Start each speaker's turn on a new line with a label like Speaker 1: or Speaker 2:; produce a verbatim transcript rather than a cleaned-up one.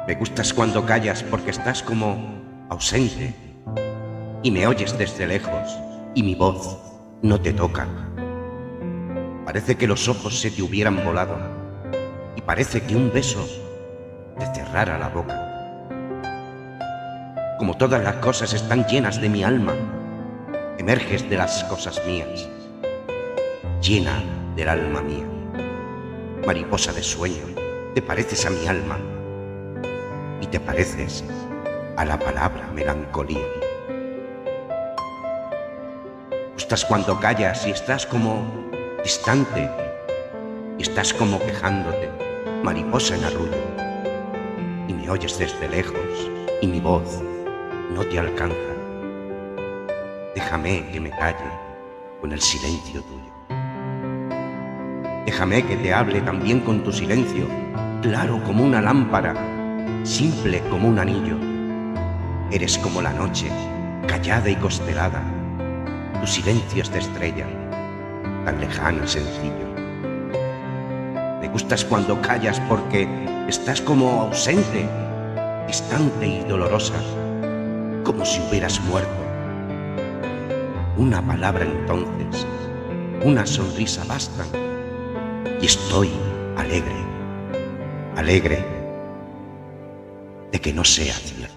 Speaker 1: Me gustas cuando callas porque estás como ausente y me oyes desde lejos y mi voz no te toca. Parece que los ojos se te hubieran volado y parece que un beso te cerrara la boca. Como todas las cosas están llenas de mi alma, emerges de las cosas mías, llena del alma mía. Mariposa de sueño, te pareces a mi alma y te pareces a la palabra melancolía. Gustas cuando callas y estás como distante y estás como quejándote, mariposa en arrullo, y me oyes desde lejos y mi voz no te alcanza. Déjame que me calle con el silencio tuyo. Déjame que te hable también con tu silencio, claro como una lámpara, simple como un anillo. Eres como la noche, callada y constelada. Tu silencio es de estrella, tan lejano y sencillo. Me gustas cuando callas porque estás como ausente, distante y dolorosa, como si hubieras muerto. Una palabra entonces, una sonrisa bastan, y estoy alegre, alegre de que no sea cierto.